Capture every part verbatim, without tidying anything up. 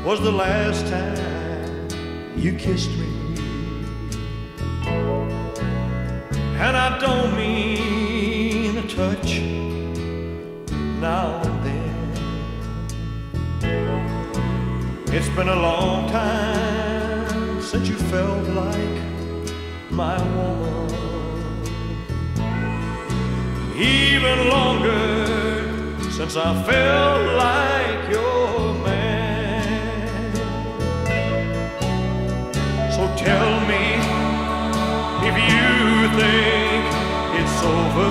was the last time you kissed me. And I don't mean a touch now and then. It's been a long time since you felt like my woman. Even longer since I felt like your man. So tell me if you think it's over,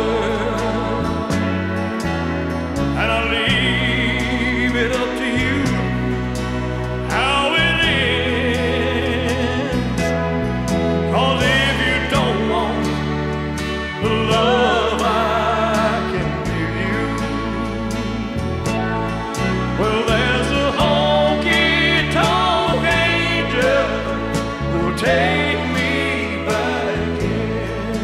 and I'll leave it up to you how it ends. 'Cause if you don't want the love I can give you, well, there's a honky tonk angel who'll take me back in.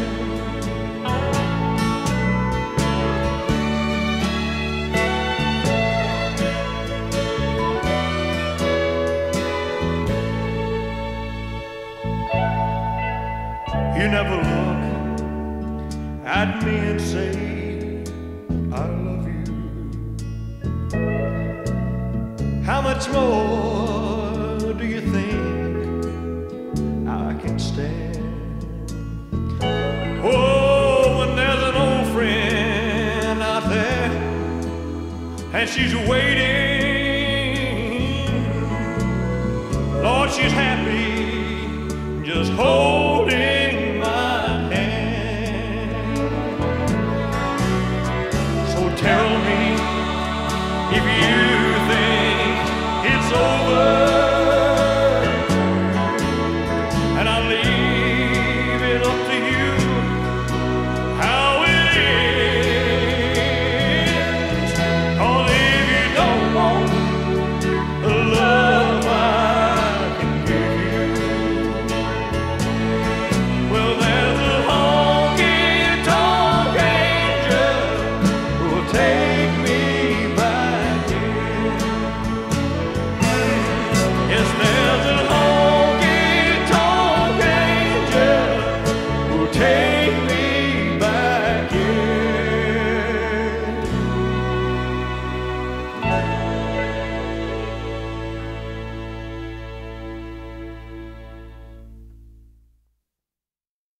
You never look at me and say I love you. How much more do you think I can stand? Oh, when there's an old friend out there and she's waiting, Lord, she's happy, just hold